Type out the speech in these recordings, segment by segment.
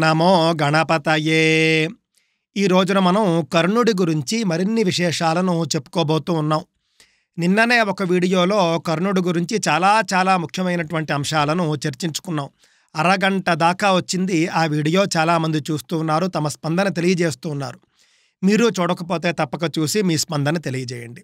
నమో గణపతయే. ఈ రోజున మనం కర్ణుడి గురించి మరిన్ని విశేషాలను చెప్పుకోబోతూ ఉన్నాం. నిన్ననే ఒక వీడియోలో కర్ణుడి గురించి చాలా ముఖ్యమైనటువంటి అంశాలను చర్చించుకున్నాం. అరగంట దాకా వచ్చింది ఆ వీడియో. చాలామంది చూస్తూ ఉన్నారు, తమ స్పందన తెలియజేస్తూ ఉన్నారు. మీరు చూడకపోతే తప్పక చూసి మీ స్పందన తెలియజేయండి.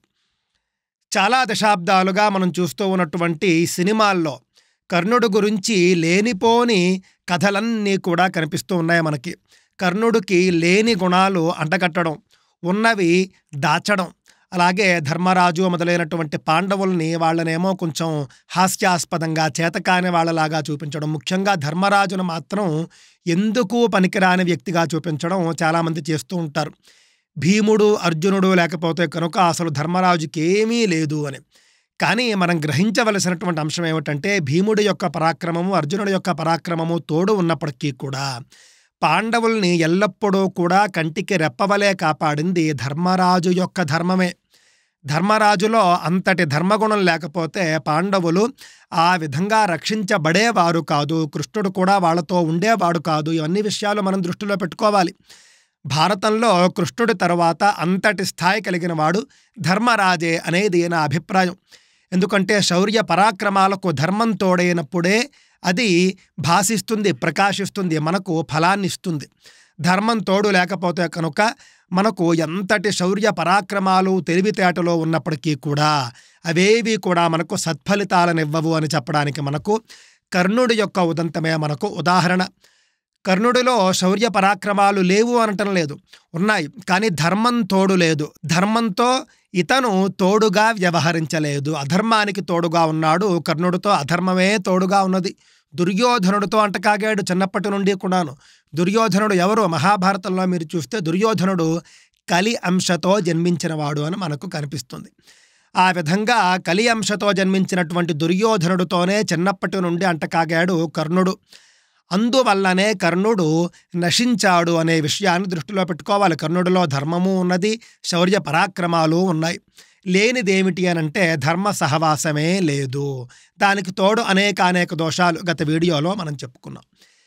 చాలా దశాబ్దాలుగా మనం చూస్తూ ఉన్నటువంటి సినిమాల్లో కర్ణుడి గురించి లేనిపోని కథలన్నీ కూడా కనిపిస్తూ ఉన్నాయి మనకి. కర్ణుడికి లేని గుణాలు అంటగట్టడం, ఉన్నవి దాచడం, అలాగే ధర్మరాజు మొదలైనటువంటి పాండవుల్ని వాళ్ళనేమో కొంచెం హాస్యాస్పదంగా చేతకాని వాళ్ళలాగా చూపించడం, ముఖ్యంగా ధర్మరాజును మాత్రం ఎందుకు పనికిరాని వ్యక్తిగా చూపించడం చాలామంది చేస్తూ ఉంటారు. భీముడు అర్జునుడు లేకపోతే కనుక అసలు ధర్మరాజుకి ఏమీ లేదు అని. కానీ మనం గ్రహించవలసినటువంటి అంశం ఏమిటంటే, భీముడి యొక్క పరాక్రమము అర్జునుడి యొక్క పరాక్రమము తోడు ఉన్నప్పటికీ కూడా పాండవుల్ని ఎల్లప్పుడూ కూడా కంటికి రెప్పవలే కాపాడింది ధర్మరాజు యొక్క ధర్మమే. ధర్మరాజులో అంతటి ధర్మగుణం లేకపోతే పాండవులు ఆ విధంగా రక్షించబడేవారు కాదు. కృష్ణుడు కూడా వాళ్ళతో ఉండేవాడు కాదు. ఇవన్నీ విషయాలు మనం దృష్టిలో పెట్టుకోవాలి. భారతంలో కృష్ణుడి తరువాత అంతటి స్థాయి కలిగిన వాడు ధర్మరాజే అనేది నా అభిప్రాయం. ఎందుకంటే శౌర్య పరాక్రమాలకు ధర్మం తోడైనప్పుడే అది భాసిస్తుంది, ప్రకాశిస్తుంది, మనకు ఫలాన్ని ఇస్తుంది. ధర్మం తోడు లేకపోతే కనుక మనకు ఎంతటి శౌర్య పరాక్రమాలు తెలివితేటలో ఉన్నప్పటికీ కూడా అవేవి కూడా మనకు సత్ఫలితాలనివ్వవు అని చెప్పడానికి మనకు కర్ణుడి యొక్క ఉదంతమే మనకు ఉదాహరణ. కర్ణుడిలో శౌర్య పరాక్రమాలు లేవు అనటం లేదు, ఉన్నాయి. కానీ ధర్మం తోడు లేదు. ధర్మంతో ఇతను తోడుగా వ్యవహరించలేదు. అధర్మానికి తోడుగా ఉన్నాడు. కర్ణుడితో అధర్మమే తోడుగా ఉన్నది. దుర్యోధనుడితో అంటకాగాడు చిన్నప్పటి నుండి కూడాను. దుర్యోధనుడు ఎవరు? మహాభారతంలో మీరు చూస్తే దుర్యోధనుడు కలి అంశతో జన్మించినవాడు అని మనకు కనిపిస్తుంది. ఆ విధంగా కలి అంశతో జన్మించినటువంటి దుర్యోధనుడితోనే చిన్నప్పటి నుండి అంటకాగాడు కర్ణుడు. అందువల్లనే కర్ణుడు నశించాడు అనే విషయాన్ని దృష్టిలో పెట్టుకోవాలి. కర్ణుడిలో ధర్మము ఉన్నది, శౌర్య పరాక్రమాలు ఉన్నాయి. లేనిదేమిటి అనంటే ధర్మ సహవాసమే లేదు. దానికి తోడు అనేక దోషాలు గత వీడియోలో మనం చెప్పుకున్నాం.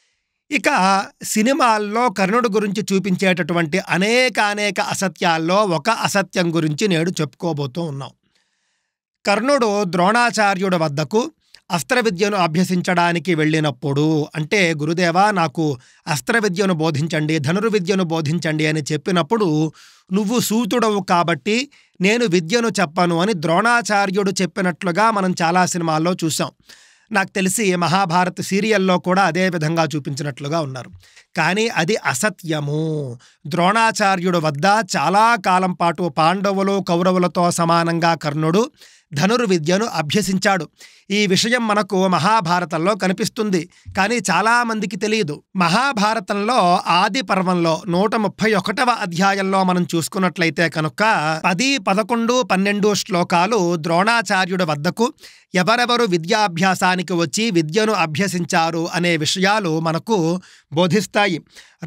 ఇక సినిమాల్లో కర్ణుడి గురించి చూపించేటటువంటి అనేక అసత్యాల్లో ఒక అసత్యం గురించి నేడు చెప్పుకోబోతూ ఉన్నాం. కర్ణుడు ద్రోణాచార్యుడి వద్దకు అస్త్ర విద్యను అభ్యసించడానికి వెళ్ళినప్పుడు, అంటే గురుదేవా నాకు అస్త్ర విద్యను బోధించండి, ధనుర్విద్యను బోధించండి అని చెప్పినప్పుడు, నువ్వు సూతుడవు కాబట్టి నేను విద్యను చెప్పను అని ద్రోణాచార్యుడు చెప్పినట్లుగా మనం చాలా సినిమాల్లో చూసాం. నాకు తెలిసి మహాభారత్ సీరియల్లో కూడా అదే విధంగా చూపించినట్లుగా ఉన్నారు. కానీ అది అసత్యము. ద్రోణాచార్యుడు వద్ద చాలా కాలం పాటు పాండవులు కౌరవులతో సమానంగా కర్ణుడు ధనుర్విద్యను అభ్యసించాడు. ఈ విషయం మనకు మహాభారతంలో కనిపిస్తుంది, కానీ చాలామందికి తెలియదు. మహాభారతంలో ఆది పర్వంలో 131వ అధ్యాయంలో మనం చూసుకున్నట్లయితే కనుక 10, 11, 12 శ్లోకాలు ద్రోణాచార్యుడి వద్దకు ఎవరెవరు విద్యాభ్యాసానికి వచ్చి విద్యను అభ్యసించారు అనే విషయాలు మనకు బోధిస్తాయి.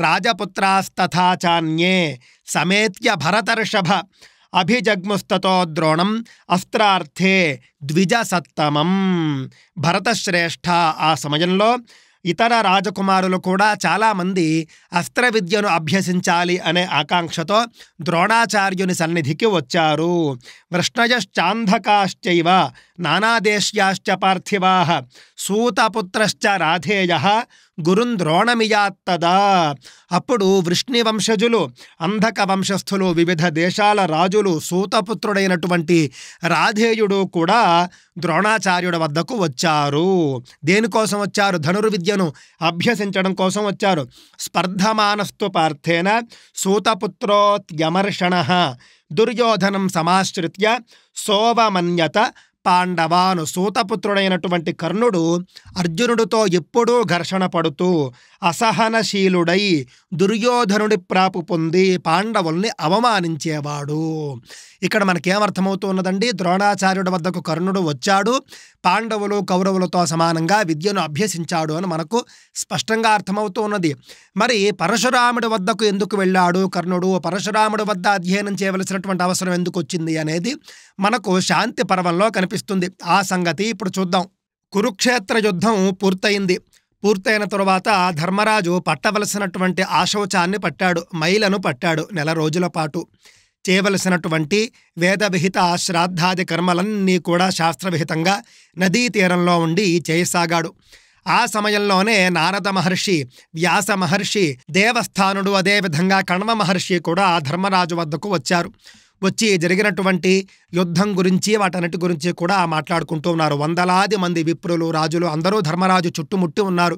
రాజపుత్రాస్తథాచాన్యే సమేత్య భరతర్షభ అభిజగ్ముస్తతో ద్రోణం అస్త్రార్థే ద్విజసత్తమం. భరతశ్రేష్ఠ ఆ సమయంలో ఇతర రాజకుమారులు కూడా చాలామంది అస్త్ర విద్యను అభ్యసించాలి అనే ఆకాంక్షతో ద్రోణాచార్యుని సన్నిధికి వచ్చారు. వృష్ణయశ్చాంధకాశ్చైవ నానాదేశ్యాశ్చ పార్థివాః సూతపుత్రశ్చ రాధేయః గురున్ ద్రోణమియాత్తదా. అప్పుడు వృష్ణి వంశజులు, అంధక వంశస్థులు, వివిధ దేశాల రాజులు, సూతపుత్రుడైనటువంటి రాధేయుడు కూడా ద్రోణాచార్యుడి వద్దకు వచ్చారు. దేనికోసం వచ్చారు? ధనుర్విద్యను అభ్యసించడం కోసం వచ్చారు. స్పర్ధమానస్తు పార్థేన సూతపుత్రోత్యమర్షణః దుర్యోధనం సమాశ్రిత్య సోవమన్యత పాండవాను. సూతపుత్రుడైనటువంటి కర్ణుడు అర్జునుడితో ఎప్పుడూ ఘర్షణ పడుతూ అసహనశీలుడై దుర్యోధనుడి ప్రాపు పొంది పాండవుల్ని అవమానించేవాడు. ఇక్కడ మనకేమర్థమవుతూ ఉన్నదండి? ద్రోణాచార్యుడి వద్దకు కర్ణుడు వచ్చాడు, పాండవులు కౌరవులతో సమానంగా విద్యను అభ్యసించాడు అని మనకు స్పష్టంగా అర్థమవుతూ ఉన్నది. మరి పరశురాముడి వద్దకు ఎందుకు వెళ్ళాడు కర్ణుడు? పరశురాముడి వద్ద అధ్యయనం చేయవలసినటువంటి అవసరం ఎందుకు వచ్చింది అనేది మనకు శాంతి పర్వంలో కనిపిస్తుంది. ఆ సంగతి ఇప్పుడు చూద్దాం. కురుక్షేత్ర యుద్ధం పూర్తయింది. పూర్తయిన తరువాత ధర్మరాజు పట్టవలసినటువంటి ఆశౌచాన్ని పట్టాడు, మైలను పట్టాడు. నెల రోజుల పాటు చేయవలసినటువంటి వేదవిహిత శ్రాద్ధాది కర్మలన్నీ కూడా శాస్త్రవిహితంగా నదీ తీరంలో ఉండి చేయసాగాడు. ఆ సమయంలోనే నారద మహర్షి, వ్యాస మహర్షి, దేవస్థానుడు, అదేవిధంగా కణ్వ మహర్షి కూడా ధర్మరాజు వద్దకు వచ్చారు. వచ్చి జరిగినటువంటి యుద్ధం గురించి వాటన్నిటి గురించి కూడా మాట్లాడుకుంటూ ఉన్నారు. వందలాది మంది విప్రులు, రాజులు అందరూ ధర్మరాజు చుట్టుముట్టి ఉన్నారు.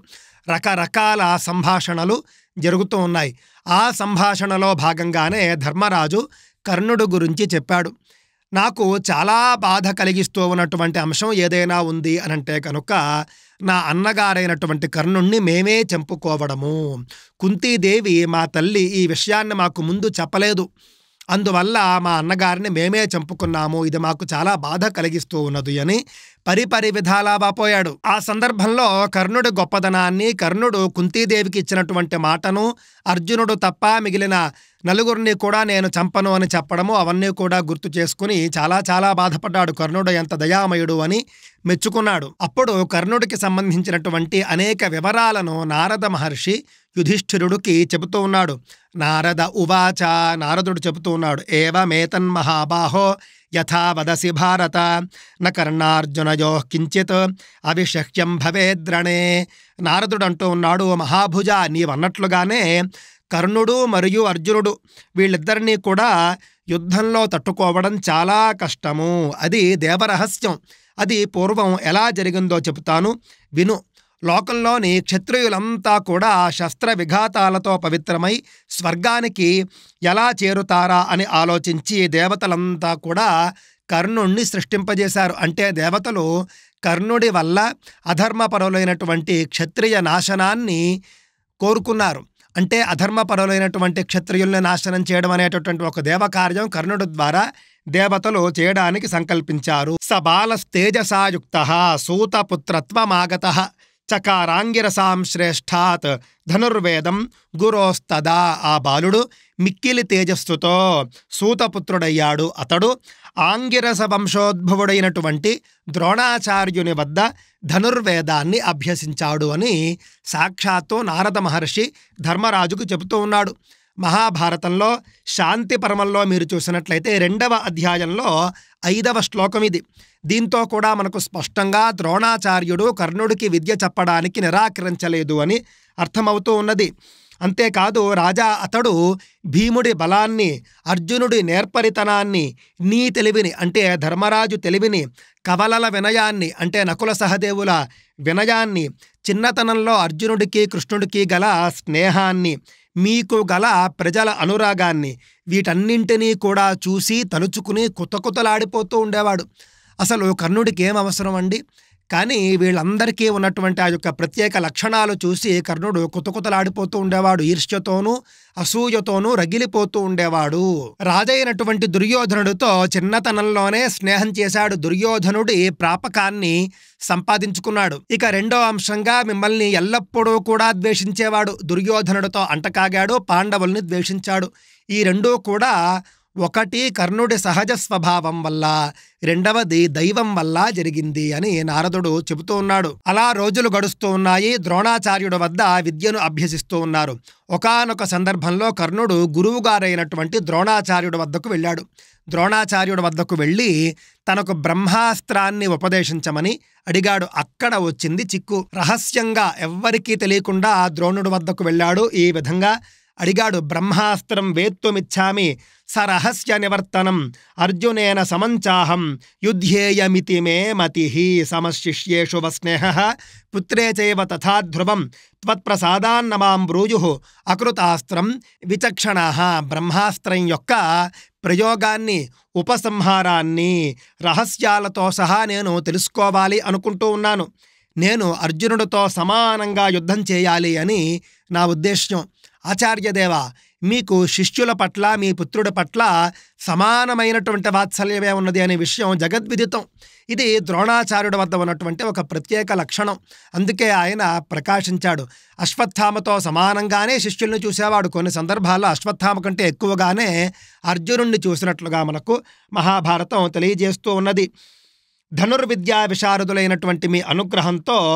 రకరకాల సంభాషణలు జరుగుతూ ఉన్నాయి. ఆ సంభాషణలో భాగంగానే ధర్మరాజు కర్ణుడు గురించి చెప్పాడు. నాకు చాలా బాధ కలిగిస్తూ ఉన్నటువంటి అంశం ఏదైనా ఉంది అనంటే కనుక నా అన్నగారైనటువంటి కర్ణుణ్ణి మేమే చంపుకోవడము. కుంతీదేవి మా తల్లి ఈ విషయాన్ని మాకు ముందు చెప్పలేదు, అందువల్ల మా అన్నగారిని మేమే చంపుకున్నాము, ఇది మాకు చాలా బాధ కలిగిస్తూ ఉన్నది అని పరిపరి విధాలా వాపోయాడు. ఆ సందర్భంలో కర్ణుడి గొప్పదనాన్ని, కర్ణుడు కుంతీదేవికి ఇచ్చినటువంటి మాటను, అర్జునుడు తప్ప మిగిలిన నలుగురిని కూడా నేను చంపను అని చెప్పడము అవన్నీ కూడా గుర్తు చేసుకుని చాలా చాలా బాధపడ్డాడు. కర్ణుడు ఎంత దయామయుడు అని మెచ్చుకున్నాడు. అప్పుడు కర్ణుడికి సంబంధించినటువంటి అనేక వివరాలను నారద మహర్షి యుధిష్ఠిరుడికి చెబుతూ ఉన్నాడు. నారద ఉవాచ, నారదుడు చెబుతూ ఉన్నాడు, ఏవమేతన్మహాబాహో యథా వదసి భారత న కర్ణార్జునయో కించిత్ అవిషహ్యం భవేద్రణే. నారదుడు అంటూ ఉన్నాడు, మహాభుజ, నీవన్నట్లుగానే కర్ణుడు మరియు అర్జునుడు వీళ్ళిద్దరినీ కూడా యుద్ధంలో తట్టుకోవడం చాలా కష్టము. అది దేవరహస్యం. అది పూర్వం ఎలా జరిగిందో చెబుతాను, విను. లోకంలోని క్షత్రియులంతా కూడా శస్త్ర విఘాతాలతో పవిత్రమై స్వర్గానికి ఎలా చేరుతారా అని ఆలోచించి దేవతలంతా కూడా కర్ణుణ్ణి సృష్టింపజేశారు. అంటే దేవతలు కర్ణుడి వల్ల అధర్మపరులైనటువంటి క్షత్రియ నాశనాన్ని కోరుకున్నారు. అంటే అధర్మపరులైనటువంటి క్షత్రియుల్ని నాశనం చేయడం అనేటటువంటి ఒక దేవకార్యం కర్ణుడి ద్వారా దేవతలు చేయడానికి సంకల్పించారు. స బాలస్తేజసాయుక్త సూతపుత్రత్వమాగతః చకారాంగిరసాం శ్రేష్ఠాత్ ధనుర్వేదం గురోస్తదా. ఆ బాలుడు మిక్కిలి తేజస్సుతో సూతపుత్రుడయ్యాడు. అతడు ఆంగిరస వంశోద్భవుడైనటువంటి ద్రోణాచార్యుని వద్ద ధనుర్వేదాన్ని అభ్యసించాడు అని సాక్షాత్తు నారద మహర్షి ధర్మరాజుకు చెబుతూ ఉన్నాడు. మహాభారతంలో శాంతి పర్వంలో మీరు చూసినట్లయితే 2వ అధ్యాయంలో 5వ శ్లోకం ఇది. దీంతో కూడా మనకు స్పష్టంగా ద్రోణాచార్యుడు కర్ణుడికి విద్య చెప్పడానికి నిరాకరించలేదు అని అర్థమవుతూ ఉన్నది. అంతేకాదు రాజా అతడు భీముడి బలాన్ని, అర్జునుడి నేర్పరితనాన్ని, నీ తెలివిని అంటే ధర్మరాజు తెలివిని, కవలల వినయాన్ని అంటే నకుల సహదేవుల వినయాన్ని, చిన్నతనంలో అర్జునుడికి కృష్ణుడికి గల స్నేహాన్ని, మీకు గల ప్రజల అనురాగాన్ని, వీటన్నింటినీ కూడా చూసి తలుచుకుని కుతకుతలాడిపోతూ ఉండేవాడు. అసలు కర్ణుడికి ఏం అవసరం అండి? కానీ వీళ్ళందరికీ ఉన్నటువంటి ఆ యొక్క ప్రత్యేక లక్షణాలు చూసి కర్ణుడు కుతకుతలాడిపోతూ ఉండేవాడు. ఈర్ష్యతోనూ అసూయతోనూ రగిలిపోతూ ఉండేవాడు. రాజైనటువంటి దుర్యోధనుడితో చిన్నతనంలోనే స్నేహం చేశాడు. దుర్యోధనుడి ప్రాపకాన్ని సంపాదించుకున్నాడు. ఇక 2వ అంశంగా మిమ్మల్ని ఎల్లప్పుడూ కూడా ద్వేషించేవాడు. దుర్యోధనుడితో అంటకాగాడు, పాండవుల్ని ద్వేషించాడు. ఈ రెండూ కూడా ఒకటి కర్ణుడి సహజ స్వభావం వల్ల, రెండవది దైవం వల్ల జరిగింది అని నారదుడు చెబుతూ ఉన్నాడు. అలా రోజులు గడుస్తూ ఉన్నాయి. ద్రోణాచార్యుడి వద్ద విద్యను అభ్యసిస్తూ ఉన్నారు. ఒకానొక సందర్భంలో కర్ణుడు గురువుగారైనటువంటి ద్రోణాచార్యుడి వద్దకు వెళ్ళాడు. ద్రోణాచార్యుడి వద్దకు వెళ్ళి తనకు బ్రహ్మాస్త్రాన్ని ఉపదేశించమని అడిగాడు. అక్కడ వచ్చింది చిక్కు. రహస్యంగా ఎవ్వరికీ తెలియకుండా ద్రోణుడి వద్దకు వెళ్ళాడు. ఈ విధంగా అడిగాడు, బ్రహ్మాస్త్రం వేత్తుమిచ్చామి సరహస్య నివర్తనం అర్జునేన సమంచాహం యుద్ధేయమితి మే మతిః సమశిష్యేషు వస్నేహః పుత్రే చైవ తథా ధ్రువం త్వత్ప్రసాదాన్నమాం బ్రూయుః అకృతాస్త్రం విచక్షణః. బ్రహ్మాస్త్రం యొక్క ప్రయోగాన్ని, ఉపసంహారాన్ని రహస్యాలతో సహా నేను తెలుసుకోవాలి అనుకుంటూ ఉన్నాను. నేను అర్జునుడితో సమానంగా యుద్ధం చేయాలి అని నా ఉద్దేశ్యం. ఆచార్యదేవ, మీకు శిష్యుల పట్ల, మీ పుత్రుడి పట్ల సమానమైనటువంటి వాత్సల్యమే ఉన్నది అనే విషయం జగద్విదితం. ఇది ద్రోణాచార్యుడి వద్ద ఉన్నటువంటి ఒక ప్రత్యేక లక్షణం. అందుకే ఆయన ప్రకాశించాడు. అశ్వత్థామతో సమానంగానే శిష్యుల్ని చూసేవాడు. కొన్ని సందర్భాల్లో అశ్వత్థామ కంటే ఎక్కువగానే అర్జునుడిని చూసినట్లుగా మనకు మహాభారతం తెలియజేస్తూ ఉన్నది. ధనుర్విద్యా విశారదులైనటువంటి మీ అనుగ్రహంతో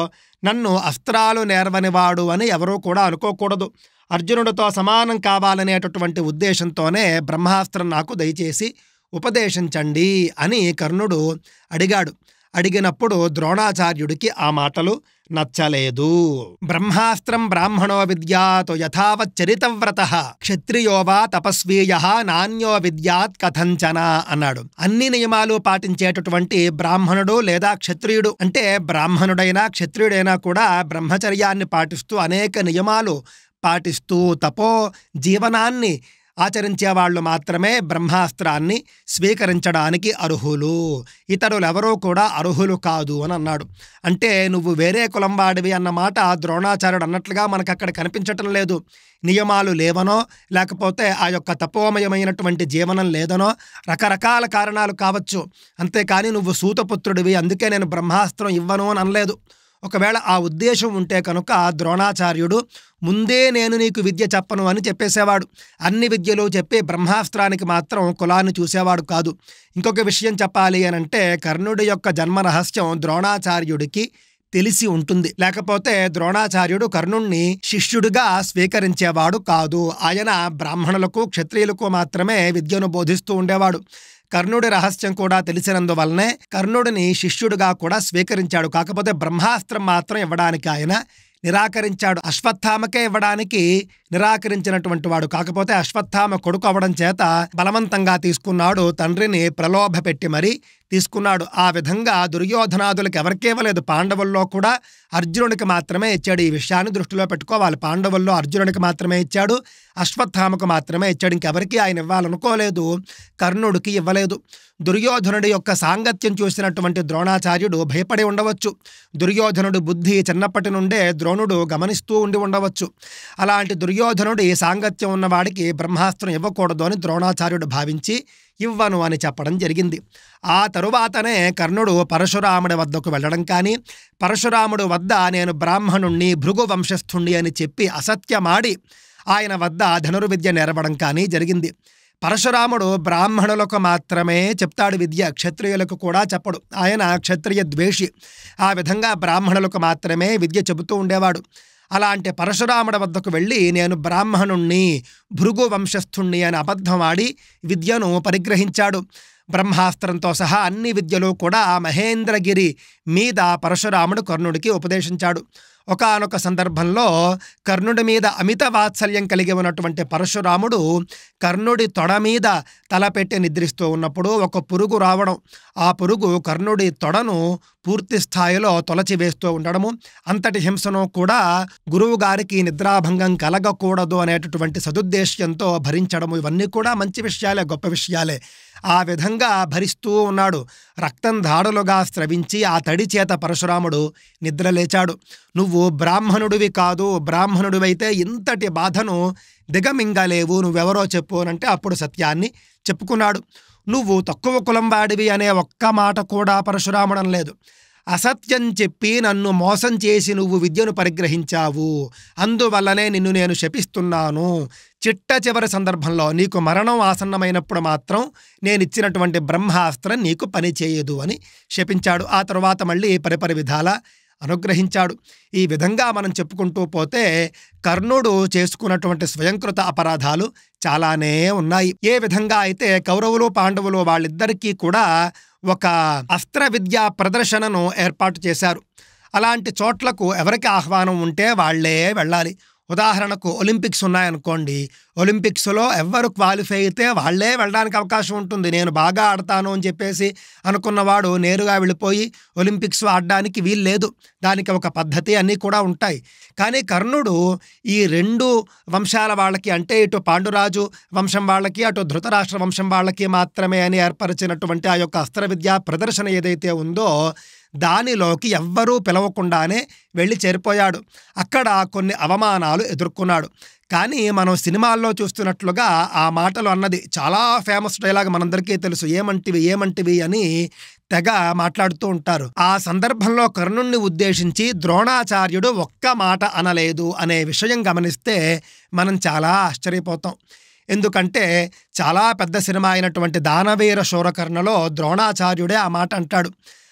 నన్ను అస్త్రాలు నేర్వనివాడు అని ఎవరూ కూడా అనుకోకూడదు. అర్జునుడితో సమానం కావాలనేటటువంటి ఉద్దేశంతోనే బ్రహ్మాస్త్రం నాకు దయచేసి ఉపదేశించండి అని కర్ణుడు అడిగాడు. అడిగినప్పుడు ద్రోణాచార్యుడికి ఆ మాటలు నచ్చలేదు. బ్రహ్మాస్త్రం బ్రాహ్మణో విద్యాత్ యథావత్ చరితవ్రతః క్షత్రియో వా తపస్వీయః నాన్యో విద్యాత్ కథంచన అన్నాడు. అన్ని నియమాలు పాటించేటటువంటి బ్రాహ్మణుడు లేదా క్షత్రియుడు, అంటే బ్రాహ్మణుడైనా క్షత్రియుడైనా కూడా బ్రహ్మచర్యాన్ని పాటిస్తూ అనేక నియమాలు పాటిస్తూ తపో జీవనాన్ని ఆచరించే వాళ్ళు మాత్రమే బ్రహ్మాస్త్రాన్ని స్వీకరించడానికి అర్హులు. ఇతరులెవరూ కూడా అర్హులు కాదు అని అన్నాడు. అంటే నువ్వు వేరే కులం వాడివి అన్న మాట ద్రోణాచార్యుడు అన్నట్లుగా మనకు అక్కడ కనిపించటం లేదు. నియమాలు లేవనో లేకపోతే ఆ యొక్క తపోమయమైనటువంటి జీవనం లేదనో రకరకాల కారణాలు కావచ్చు. అంతేకాని నువ్వు సూతపుత్రుడివి అందుకే నేను బ్రహ్మాస్త్రం ఇవ్వను అని అనలేదు. ఒకవేళ ఆ ఉద్దేశం ఉంటే కనుక ద్రోణాచార్యుడు ముందే నేను నీకు విద్య చెప్పను అని చెప్పేసేవాడు. అన్ని విద్యలు చెప్పి బ్రహ్మాస్త్రానికి మాత్రం కులాన్ని చూసేవాడు కాదు. ఇంకొక విషయం చెప్పాలి అని అంటే కర్ణుడి యొక్క జన్మ రహస్యం ద్రోణాచార్యుడికి తెలిసి ఉంటుంది. లేకపోతే ద్రోణాచార్యుడు కర్ణుణ్ణి శిష్యుడిగా స్వీకరించేవాడు కాదు. ఆయన బ్రాహ్మణులకు క్షత్రియులకు మాత్రమే విద్యను బోధిస్తూ ఉండేవాడు. కర్ణుడి రహస్యం కూడా తెలిసినందువల్లనే కర్ణుడిని శిష్యుడిగా కూడా స్వీకరించాడు. కాకపోతే బ్రహ్మాస్త్రం మాత్రం ఇవ్వడానికి ఆయన నిరాకరించాడు. అశ్వత్థామకే ఇవ్వడానికి నిరాకరించినటువంటి వాడు. కాకపోతే అశ్వత్థామ కొడుకు అవ్వడం చేత బలవంతంగా తీసుకున్నాడు. తండ్రిని ప్రలోభ పెట్టి మరీ తీసుకున్నాడు. ఆ విధంగా దుర్యోధనాదులకు ఎవరికే ఇవ్వలేదు. పాండవుల్లో కూడా అర్జునుడికి మాత్రమే ఇచ్చాడు. ఈ విషయాన్ని దృష్టిలో పెట్టుకోవాలి. పాండవుల్లో అర్జునుడికి మాత్రమే ఇచ్చాడు, అశ్వత్థామకు మాత్రమే ఇచ్చాడు. ఇంకెవరికి ఆయన ఇవ్వాలనుకోలేదు, కర్ణుడికి ఇవ్వలేదు. దుర్యోధనుడి యొక్క సాంగత్యం చూసినటువంటి ద్రోణాచార్యుడు భయపడి ఉండవచ్చు. దుర్యోధనుడు బుద్ధి చిన్నప్పటి నుండే ద్రోణుడు గమనిస్తూ ఉండి ఉండవచ్చు. అలాంటి దుర్యోధనుడి సాంగత్యం ఉన్నవాడికి బ్రహ్మాస్త్రం ఇవ్వకూడదు అని ద్రోణాచార్యుడు భావించి ఇవ్వను అని చెప్పడం జరిగింది. ఆ తరువాతనే కర్ణుడు పరశురాముడి వద్దకు వెళ్ళడం కానీ, పరశురాముడు వద్ద నేను బ్రాహ్మణుణ్ణి భృగు వంశస్థుణ్ణి అని చెప్పి అసత్యమాడి ఆయన వద్ద ధనుర్విద్య నేర్పడం కానీ జరిగింది. పరశురాముడు బ్రాహ్మణులకు మాత్రమే చెప్తాడు విద్య, క్షత్రియులకు కూడా చెప్పడు. ఆయన క్షత్రియ ద్వేషి. ఆ విధంగా బ్రాహ్మణులకు మాత్రమే విద్య చెబుతూ ఉండేవాడు. అలాంటి పరశురాముడి వద్దకు వెళ్ళి నేను బ్రాహ్మణుణ్ణి భృగు వంశస్థుణ్ణి అని అబద్ధమాడి విద్యను పరిగ్రహించాడు. బ్రహ్మాస్త్రంతో సహా అన్ని విద్యలు కూడా మహేంద్రగిరి మీద పరశురాముడు కర్ణుడికి ఉపదేశించాడు. ఒకానొక సందర్భంలో కర్ణుడి మీద అమిత వాత్సల్యం కలిగి ఉన్నటువంటి పరశురాముడు కర్ణుడి తొడ మీద తలపెట్టి నిద్రిస్తూ ఉన్నప్పుడు ఒక పురుగు రావడం, ఆ పురుగు కర్ణుడి తొడను పూర్తి స్థాయిలో తొలచివేస్తూ ఉండడము, అంతటి హింసను కూడా గురువు గారికి నిద్రాభంగం కలగకూడదు అనేటటువంటి సదుద్దేశ్యంతో భరించడము, ఇవన్నీ కూడా మంచి విషయాలే, గొప్ప విషయాలే. ఆ విధంగా భరిస్తూ ఉన్నాడు. రక్తం ధాడులుగా స్రవించి ఆ తడి చేత పరశురాముడు నిద్రలేచాడు. నువ్వు బ్రాహ్మణుడివి కాదు, బ్రాహ్మణుడివైతే ఇంతటి బాధను దిగమింగలేవు, నువ్వెవరో చెప్పు అనంటే అప్పుడు సత్యాన్ని చెప్పుకున్నాడు. నువ్వు తక్కువ కులం వాడివి అనే ఒక్క మాట కూడా పరశురాముడు అనలేదు. అసత్యం చెప్పి నన్ను మోసం చేసి నువ్వు విద్యను పరిగ్రహించావు, అందువల్లనే నిన్ను నేను శపిస్తున్నాను. చిట్ట చివరి సందర్భంలో నీకు మరణం ఆసన్నమైనప్పుడు మాత్రం నేనిచ్చినటువంటి బ్రహ్మాస్త్రం నీకు పని చేయదు అని శపించాడు. ఆ తరువాత మళ్ళీ పరిపరి విధాల అనుగ్రహించాడు. ఈ విధంగా మనం చెప్పుకుంటూ పోతే కర్ణుడు చేసుకున్నటువంటి స్వయంకృత అపరాధాలు చాలానే ఉన్నాయి. ఏ విధంగా అయితే కౌరవులు పాండవులు వాళ్ళిద్దరికీ కూడా ఒక అస్త్ర విద్యా ప్రదర్శనను ఏర్పాటు చేశారు. అలాంటి చోట్లకు ఎవరికి ఆహ్వానం ఉంటే వాళ్లే వెళ్ళాలి. ఉదాహరణకు ఒలింపిక్స్ ఉన్నాయనుకోండి, ఒలింపిక్స్లో ఎవరు క్వాలిఫై అయితే వాళ్లే వెళ్ళడానికి అవకాశం ఉంటుంది. నేను బాగా ఆడతాను అని చెప్పేసి అనుకున్నవాడు నేరుగా వెళ్ళిపోయి ఒలింపిక్స్ ఆడడానికి వీలు లేదు. దానికి ఒక పద్ధతి అన్నీ కూడా ఉంటాయి. కానీ కర్ణుడు ఈ రెండు వంశాల వాళ్ళకి, అంటే ఇటు పాండురాజు వంశం వాళ్ళకి అటు ధృతరాష్ట్ర వంశం వాళ్ళకి మాత్రమే అని ఏర్పరిచినటువంటి ఆ యొక్క అస్త్ర విద్యా ప్రదర్శన ఏదైతే ఉందో దానిలోకి ఎవ్వరూ పిలవకుండానే వెళ్ళి చేరిపోయాడు. అక్కడ కొన్ని అవమానాలు ఎదుర్కొన్నాడు. కానీ మనం సినిమాల్లో చూస్తున్నట్లుగా ఆ మాటలు అన్నది చాలా ఫేమస్ డైలాగ్, మనందరికీ తెలుసు. ఏమంటివి అని తెగ మాట్లాడుతూ ఉంటారు. ఆ సందర్భంలో కర్ణుణ్ణి ఉద్దేశించి ద్రోణాచార్యుడు ఒక్క మాట అనలేదు అనే విషయం గమనిస్తే మనం చాలా ఆశ్చర్యపోతాం. ఎందుకంటే చాలా పెద్ద సినిమా అయినటువంటి దానవీర శూరకర్ణలో ద్రోణాచార్యుడే ఆ మాట అంటాడు.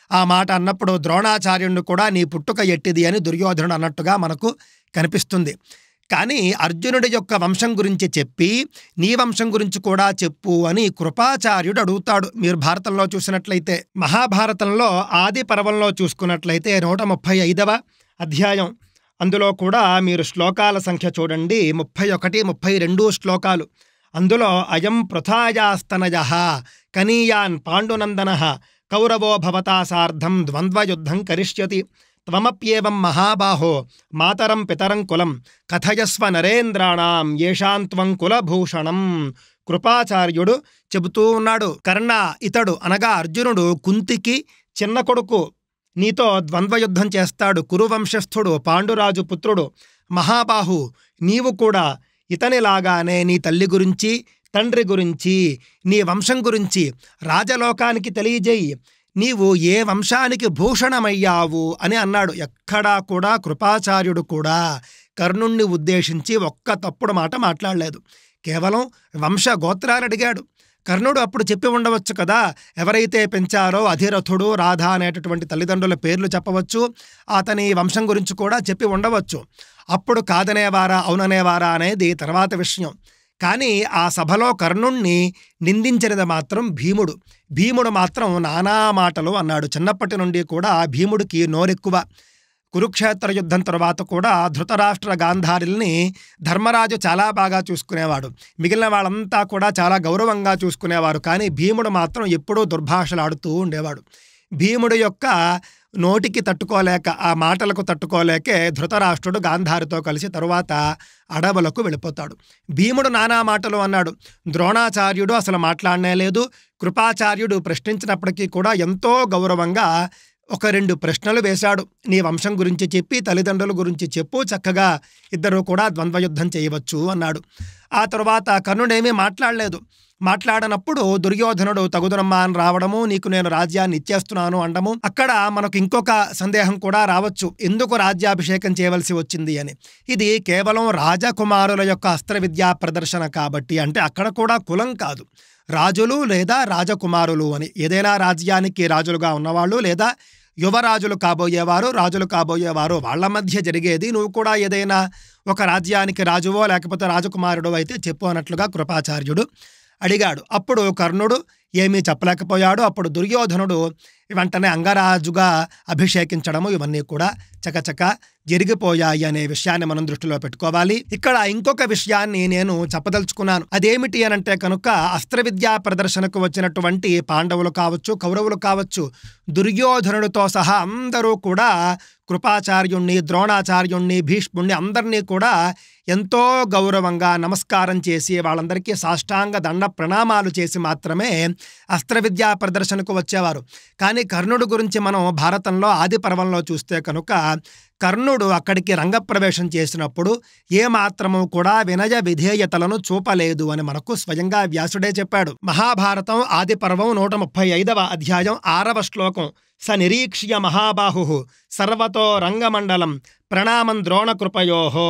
ఆ మాట అన్నప్పుడు ద్రోణాచార్యుడిని కూడా నీ పుట్టుక ఎట్టిది అని దుర్యోధనుడు అన్నట్టుగా మనకు కనిపిస్తుంది. కానీ అర్జునుడి యొక్క వంశం గురించి చెప్పి నీ వంశం గురించి కూడా చెప్పు అని కృపాచార్యుడు అడుగుతాడు. మీరు భారతంలో చూసినట్లయితే, మహాభారతంలో ఆది పర్వంలో చూసుకున్నట్లయితే 135వ అధ్యాయం, అందులో కూడా మీరు శ్లోకాల సంఖ్య చూడండి, 31, 32 శ్లోకాలు. అందులో అయం పృథాయాస్తనయః కనీయాన్ పాండునందనః కౌరవో భవతా సార్ధం ద్వంద్వయుద్ధం కరిష్యతి త్వమప్యేవం మహాబాహో మాతరం పితరం కులం కథయస్వ నరేంద్రాణం యేషాం త్వం కులభూషణం. కృపాచార్యుడు చెబుతూ ఉన్నాడు, కర్ణ, ఇతడు అనగా అర్జునుడు కుంతికి చిన్న కొడుకు, నీతో ద్వంద్వయుద్ధం చేస్తాడు. కురువంశస్థుడు, పాండురాజు పుత్రుడు, మహాబాహు. నీవు కూడా ఇతనిలాగానే నీ తల్లి గురించి, తండ్రి గురించి, నీ వంశం గురించి రాజలోకానికి తెలియజేయి. నీవు ఏ వంశానికి భూషణమయ్యావు అని అన్నాడు. ఎక్కడా కూడా కృపాచార్యుడు కూడా కర్ణుణ్ణి ఉద్దేశించి ఒక్క తప్పుడు మాట మాట్లాడలేదు. కేవలం వంశ గోత్రాలు అడిగాడు. కర్ణుడు అప్పుడు చెప్పి ఉండవచ్చు కదా, ఎవరైతే పెంచారో అధిరథుడు, రాధ అనేటటువంటి తల్లిదండ్రుల పేర్లు చెప్పవచ్చు, అతని వంశం గురించి కూడా చెప్పి ఉండవచ్చు. అప్పుడు కాదనేవారా అవుననేవారా అనేది తర్వాత విషయం. కానీ ఆ సభలో కర్ణుణ్ణి నిందించినది మాత్రం భీముడు. భీముడు మాత్రం నానా మాటలు అన్నాడు. చిన్నప్పటి నుండి కూడా భీముడికి నోరెక్కువ. కురుక్షేత్ర యుద్ధం తర్వాత కూడా ధృతరాష్ట్ర గాంధారుల్ని ధర్మరాజు చాలా బాగా చూసుకునేవాడు. మిగిలిన వాళ్ళంతా కూడా చాలా గౌరవంగా చూసుకునేవారు. కానీ భీముడు మాత్రం ఎప్పుడూ దుర్భాషలాడుతూ ఉండేవాడు. భీముడు యొక్క నోటికి తట్టుకోలేక, ఆ మాటలకు తట్టుకోలేకే ధృతరాష్ట్రుడు గాంధారితో కలిసి తరువాత అడవులకు వెళ్ళిపోతాడు. భీముడు నానా మాటలు అన్నాడు. ద్రోణాచార్యుడు అసలు మాట్లాడనే లేదు. కృపాచార్యుడు ప్రశ్నించినప్పటికీ కూడా ఎంతో గౌరవంగా 1-2 ప్రశ్నలు వేశాడు. నీ వంశం గురించి చెప్పి, తల్లిదండ్రుల గురించి చెప్పు, చక్కగా ఇద్దరు కూడా ద్వంద్వయుద్ధం చేయవచ్చు అన్నాడు. ఆ తరువాత కర్ణుడేమీ మాట్లాడలేదు. మాట్లాడనప్పుడు దుర్యోధనుడు తగుదనమ్మా అని రావడము, నీకు నేను రాజ్యాన్ని ఇచ్చేస్తున్నాను అనడము. అక్కడ మనకు ఇంకొక సందేహం కూడా రావచ్చు, ఎందుకు రాజ్యాభిషేకం చేయవలసి వచ్చింది అని. ఇది కేవలం రాజకుమారుల యొక్క అస్త్ర విద్యా ప్రదర్శన కాబట్టి, అంటే అక్కడ కూడా కులం కాదు, రాజులు లేదా రాజకుమారులు అని. ఏదైనా రాజ్యానికి రాజులుగా ఉన్నవాళ్ళు లేదా యువరాజులు కాబోయేవారు, రాజులు కాబోయేవారు, వాళ్ళ మధ్య జరిగేది. నువ్వు కూడా ఏదైనా ఒక రాజ్యానికి రాజువో లేకపోతే రాజకుమారుడు అయితే చెప్పు అన్నట్లుగా కృపాచార్యుడు అడిగాడు. అప్పుడు కర్ణుడు ఏమీ చెప్పలేకపోయాడు. అప్పుడు దుర్యోధనుడు వెంటనే అంగరాజుగా అభిషేకించడము, ఇవన్నీ కూడా చకచక జరిగిపోయాయి అనే విషయాన్ని మనం దృష్టిలో పెట్టుకోవాలి. ఇక్కడ ఇంకొక విషయాన్ని నేను చెప్పదలుచుకున్నాను. అదేమిటి అనంటే కనుక, అస్త్ర విద్యా ప్రదర్శనకు వచ్చినటువంటి పాండవులు కావచ్చు, కౌరవులు కావచ్చు, దుర్యోధనుడితో సహా అందరూ కూడా కృపాచార్యుణ్ణి, ద్రోణాచార్యుణ్ణి, భీష్ముణ్ణి అందరినీ కూడా ఎంతో గౌరవంగా నమస్కారం చేసి వాళ్ళందరికీ సాష్టాంగ దండ ప్రణామాలు చేసి మాత్రమే అస్త్ర విద్యా ప్రదర్శనకు వచ్చేవారు. కానీ కర్ణుడి గురించి మనం భారతంలో ఆది పర్వంలో చూస్తే కనుక, కర్ణుడు అక్కడికి రంగప్రవేశం చేసినప్పుడు ఏమాత్రము కూడా వినయ విధేయతలను చూపలేదు అని మనకు స్వయంగా వ్యాసుడే చెప్పాడు. మహాభారతం ఆది పర్వం 135వ అధ్యాయం 6వ శ్లోకం. స నిరీక్ష్య మహాబాహు సర్వతో రంగమండలం ప్రణామం ద్రోణకృపయోహో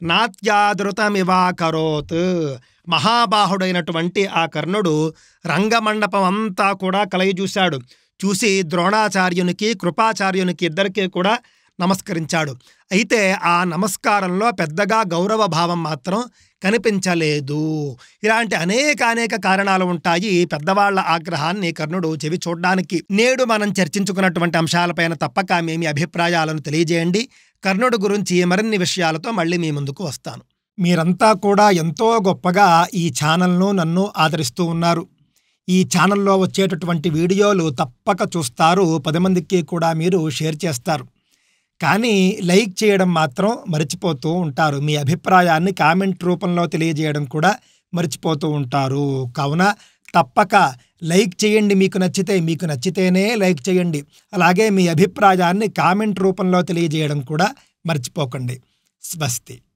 నాత్యాదృతమివాకరోత్. మహాబాహుడైనటువంటి ఆ కర్ణుడు రంగమండపం అంతా కూడా కలయి చూశాడు. చూసి ద్రోణాచార్యునికి, కృపాచార్యునికి ఇద్దరికీ కూడా నమస్కరించాడు. అయితే ఆ నమస్కారంలో పెద్దగా గౌరవ భావం మాత్రం కనిపించలేదు. ఇలాంటి అనేక కారణాలు ఉంటాయి పెద్దవాళ్ల ఆగ్రహాన్ని కర్ణుడు చెవి చూడడానికి. నేడు మనం చర్చించుకున్నటువంటి అంశాలపైన తప్పక మీ అభిప్రాయాలను తెలియజేయండి. కర్ణుడు గురించి మరిన్ని విషయాలతో మళ్ళీ మీ ముందుకు వస్తాను. మీరంతా కూడా ఎంతో గొప్పగా ఈ ఛానల్ను, నన్ను ఆదరిస్తూ ఉన్నారు. ఈ ఛానల్లో వచ్చేటటువంటి వీడియోలు తప్పక చూస్తారు, 10 మందికి కూడా మీరు షేర్ చేస్తారు. కానీ లైక్ చేయడం మాత్రం మర్చిపోతూ ఉంటారు. మీ అభిప్రాయాన్ని కామెంట్ రూపంలో తెలియజేయడం కూడా మర్చిపోతూ ఉంటారు. కావున తప్పక లైక్ చేయండి. మీకు నచ్చితేనే లైక్ చేయండి. అలాగే మీ అభిప్రాయాన్ని కామెంట్ రూపంలో తెలియజేయడం కూడా మర్చిపోకండి. స్వస్తి.